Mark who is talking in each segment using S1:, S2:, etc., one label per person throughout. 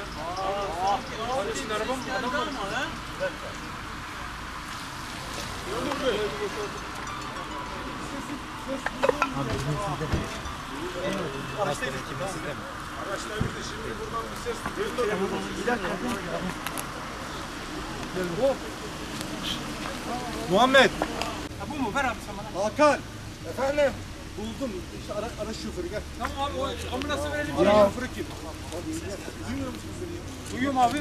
S1: Kardeşin araba mı? Adam var mı?
S2: Araçta bir şimdi buradan bir ses duyuyor.
S3: Bir dakika.
S2: Muhammed.
S1: Ha bu mu? Ver abi sen bana.
S2: Hakan. Efendim. Buldum. İşte araç şoförü gel.
S1: Tamam abi o ambulansı verelim.
S2: Araç şoförü kim? Duymuyor musun beni?
S1: Duyuyorum abi.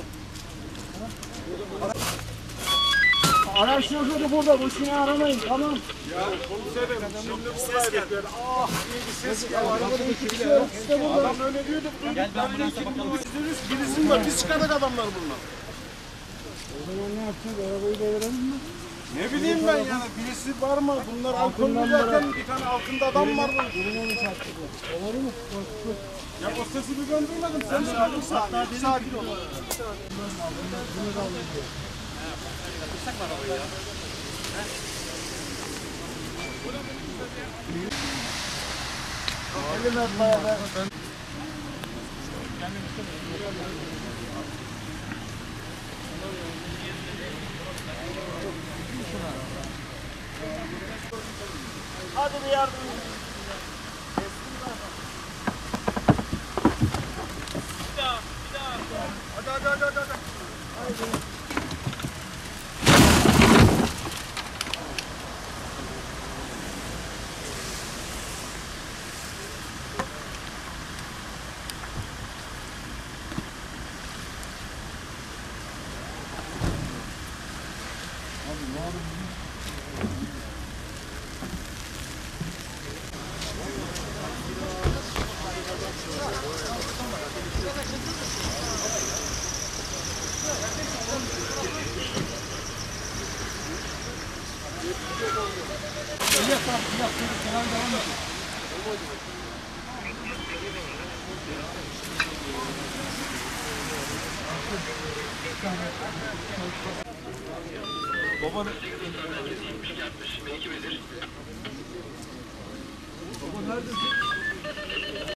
S3: Araç şoförü burada. Boşuna aramayın. Tamam.
S2: Ya komiserim şimdi buradaydık yani. Ah diye bir ses geldi.
S3: Arabada iki kişi var. İşte burada.
S2: Adam öyle diyordu. Gel ben ambulansa bakalım. Birisi var. Biz çıkardık adamlar bunlar.
S3: O zaman ne yapacağız? Arabayı devirelim mi?
S2: Ne bileyim ben yani. Birisi var mı? Bunlar alkollü zaten. Bir tane altında adam var.
S3: Birine mi çarptı bu? Olur mu? Bak.
S2: Ya o sesi bir göndermedim. Sen sakin sakin. Sakin ol.
S3: Bunu da alıyor. Elime bayağı ver. Hadi bir yardım.
S2: Hadi. Baba neredesin?